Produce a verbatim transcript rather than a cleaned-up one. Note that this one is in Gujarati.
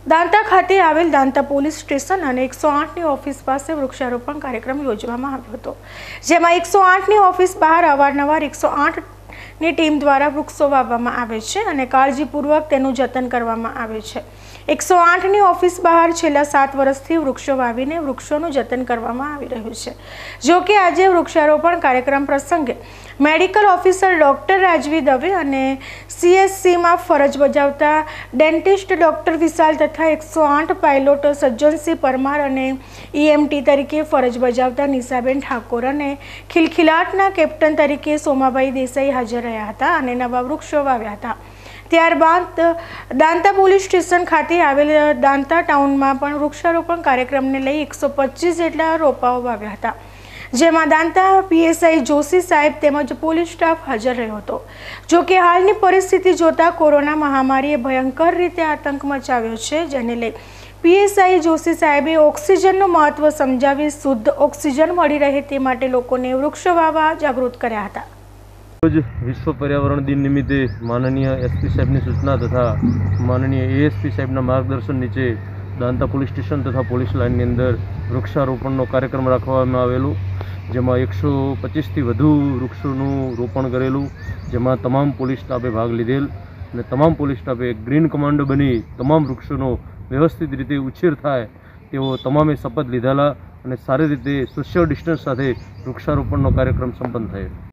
દાંતા ખાતે આવેલ દાંતા પોલીસ સ્ટેશન અને એકસો આઠની ઓફિસ પાસે વૃક્ષારોપણ કાર્યક્રમ યોજવામાં આવ્યો હતો, જેમાં એકસો આઠની ઓફિસ બહાર અવારનવાર એકસો આઠની ટીમ દ્વારા વૃક્ષો વાવવામાં આવે છે અને કાળજીપૂર્વક તેનું જતન કરવામાં આવે છે। એકસો આઠની ઓફિસ બહાર છેલ્લા સાત વર્ષથી વૃક્ષો વાવીને વૃક્ષોનું જતન કરવામાં આવી રહ્યું છે। જો કે આજે વૃક્ષારોપણ કાર્યક્રમ પ્રસંગે મેડિકલ ઓફિસર ડોક્ટર રાજવી દવે અને સીએસસીમાં ફરજ બજાવતા ડેન્ટિસ્ટ ડોક્ટર વિશાલ તથા એકસો આઠ પાયલોટ સજ્જનસિંહ પરમાર અને ઈએમટી તરીકે ફરજ બજાવતા નિશાબેન ઠાકોર અને ખિલખિલાટના કેપ્ટન તરીકે સોમાભાઈ દેસાઈ હાજર રહ્યા હતા અને નવા વૃક્ષો વાવ્યા હતા। ત્યારબાદ દાંતા પોલીસ સ્ટેશન ખાતે આવેલ દાંતા ટાઉનમાં પણ વૃક્ષારોપણ કાર્યક્રમને લઈ એકસો પચીસ જેટલા રોપાઓ વાવ્યા હતા, જેમાં દાંતા પીએસઆઈ જોશી સાહેબ તેમજ પોલીસ સ્ટાફ હાજર રહ્યો હતો। જો કે હાલની પરિસ્થિતિ જોતા કોરોના મહામારીએ ભયંકર રીતે આતંક મચાવ્યો છે, જેને લઈ પીએસઆઈ જોશી સાહેબે ઓક્સિજનનું મહત્વ સમજાવી શુદ્ધ ઓક્સિજન મળી રહે તે માટે લોકોને વૃક્ષો વાવવા જાગૃત કર્યા હતા। रोज विश्व पर्यावरण दिन निमित्ते माननीय एसपी साहेब की सूचना तथा माननीय एएसपी साहेब मार्गदर्शन नीचे दांता पुलिस स्टेशन तथा पुलिस लाइन अंदर वृक्षारोपण कार्यक्रम राखवामां आवेलो, जेमां एक सौ पच्चीस थी वधु वृक्षों रोपण करेलू, जेमां तमाम पुलिस स्टाफे भाग लीधेल ने तमाम पुलिस स्टाफे ग्रीन कमांडो बनी तमाम वृक्षों व्यवस्थित रीते उछेर थाय तेवो तमामे शपथ लीधेला और सारी रीते सोशियल डिस्टन्स साथे वृक्षारोपण कार्यक्रम संपन्न थयो।